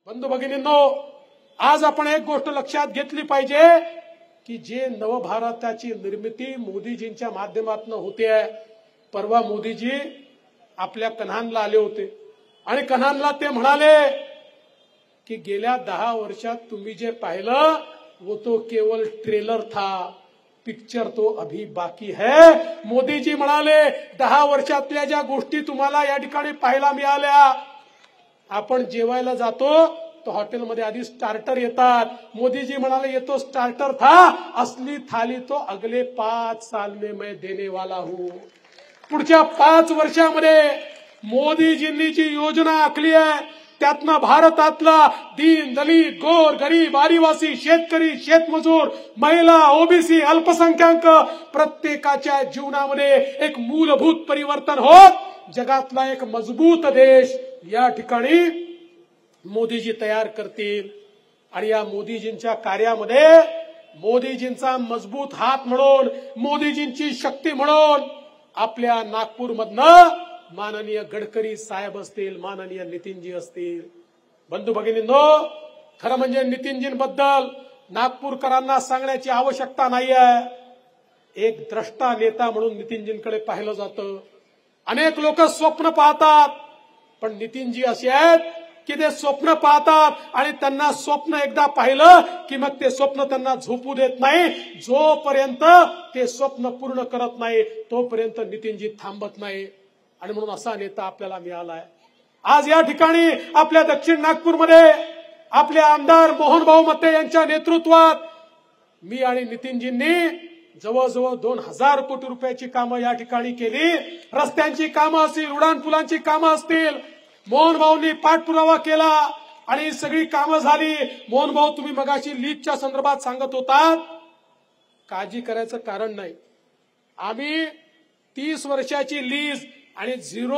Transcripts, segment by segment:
बंधू भगिनींनो, आज आपण एक गोष्ट लक्षात घेतली पाहिजे की जे नवभारताची निर्मिती मोदीजींच्या माध्यमातून होते। परवा मोदीजी आपल्या कन्हानला आले होते आणि कन्हानला ते म्हणाले की गेल्या 10 वर्षात तुम्ही जे पाहिलं वो तो केवल ट्रेलर था, पिक्चर तो अभी बाकी है। मोदीजी म्हणाले 10 वर्षातल्या ज्या गोष्टी तुम्हाला या ठिकाणी पाहायला मिळाल्या, आपण जेवायला जातो तो हॉटेलमध्ये आधी स्टार्टर येतात। मोदीजी म्हणाले ये तो स्टार्टर था, असली थाली तो अगले 5 साल में मैं देने वाला हूं। पुढच्या 5 वर्षामध्ये मोदीजींनी जी योजना आखली आहे त्यातनं भारतातला दीन दलित गोर गरीब आदिवासी शेतकरी शेतमजूर महिला ओबीसी अल्पसंख्याक प्रत्येकाच्या जीवनामध्ये एक मूलभूत परिवर्तन होत जगातला एक मजबूत देश या ठिकाणी मोदीजी तयार करतील। आणि या मोदीजींच्या कार्यामध्ये मोदीजींचा मजबूत हात म्हणून मोदीजींची शक्ती म्हणून आपल्या नागपूरमधनं माननीय गडकरी साहेब असतील, माननीय नितीनजी असतील। बंधू भगिनींनो, खरं म्हणजे नितीनजींबद्दल नागपूरकरांना सांगण्याची आवश्यकता नाहीये। एक द्रष्टा नेता म्हणून नितीनजींकडे पाहिलं जातं। अनेक लोक स्वप्न पाहतात, पण नितीनजी असे आहेत की ते स्वप्न पाहतात आणि त्यांना स्वप्न एकदा पाहिलं की मग ते स्वप्न त्यांना झोपू देत नाही। जोपर्यंत ते स्वप्न पूर्ण करत नाही तोपर्यंत नितीनजी थांबत नाही। आणि म्हणून असा नेता आपल्याला मिळालाय। आज या ठिकाणी आपल्या दक्षिण नागपूरमध्ये आपले आमदार मोहनभाऊ मते यांच्या नेतृत्वात मी आणि नितीनजींनी जवळजवळ 2000 कोटी रुपयाची कामं या ठिकाणी केली। रस्त्यांची कामं असतील, उड्डाणपुलांची कामं असतील, मोहनभाऊंनी पाठपुरावा केला आणि सगळी कामं झाली। मोहनभाऊ, तुम्ही मगाशी लीजच्या संदर्भात सांगत होतात, काळजी करायचं कारण नाही। आम्ही 30 वर्षाची लीज आणि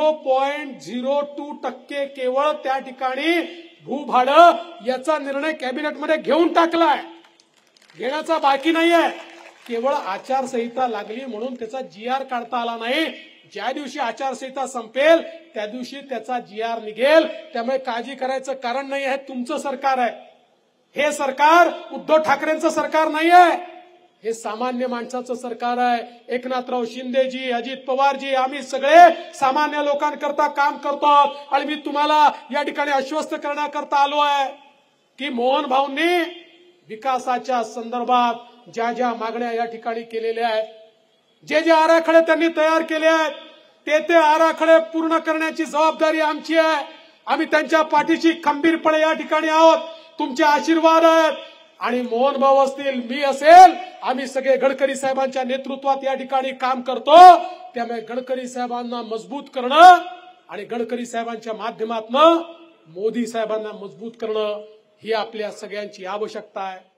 0.02% केवळ त्या ठिकाणी भूभाडं याचा निर्णय कॅबिनेटमध्ये घेऊन टाकलाय, घेण्याचा बाकी नाहीये। केवळ आचारसंहिता लागली म्हणून त्याचा GR काढता आला नाही। ज्या दिवशी आचारसंहिता संपेल त्या दिवशी त्याचा GR निघेल। त्यामुळे काळजी करायचं कारण नाही। हे तुमचं सरकार आहे, हे सरकार उद्धव ठाकरेंचं सरकार नाहीये, हे सामान्य माणसाचं सरकार आहे। एकनाथराव शिंदेजी, अजित पवारजी, आम्ही सगळे सामान्य लोकांकरता काम करतो। आणि मी तुम्हाला या ठिकाणी आश्वस्त करण्याकरता आलो आहे की मोहन भाऊंनी विकासाच्या संदर्भात ज्या ज्या मागण्या या ठिकाणी केलेल्या आहेत, जे जे आराखडे त्यांनी तयार केले आहेत, ते आराखडे पूर्ण करण्याची जबाबदारी आमची आहे। आम्ही त्यांच्या पाठीशी खंबीरपणे या ठिकाणी आहोत। तुमचे आशीर्वाद आहेत आणि मोहन भाऊ असतील, मी असेल, आम्ही सगळे गडकरी साहेबांच्या नेतृत्वात या ठिकाणी काम करतो। त्यामुळे गडकरी साहेबांना मजबूत करणं आणि गडकरी साहेबांच्या माध्यमातून मोदी साहेबांना मजबूत करणं ही आपल्या सगळ्यांची आवश्यकता आहे।